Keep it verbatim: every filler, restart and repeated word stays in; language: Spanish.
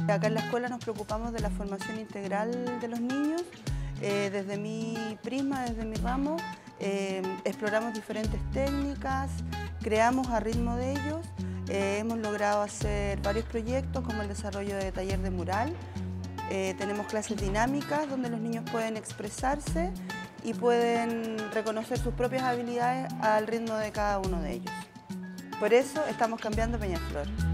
Acá en la escuela nos preocupamos de la formación integral de los niños. Eh, desde mi prisma, desde mi ramo, eh, exploramos diferentes técnicas, creamos a ritmo de ellos. Eh, hemos logrado hacer varios proyectos como el desarrollo de taller de mural. Eh, tenemos clases dinámicas donde los niños pueden expresarse y pueden reconocer sus propias habilidades al ritmo de cada uno de ellos. Por eso estamos cambiando Peñaflor.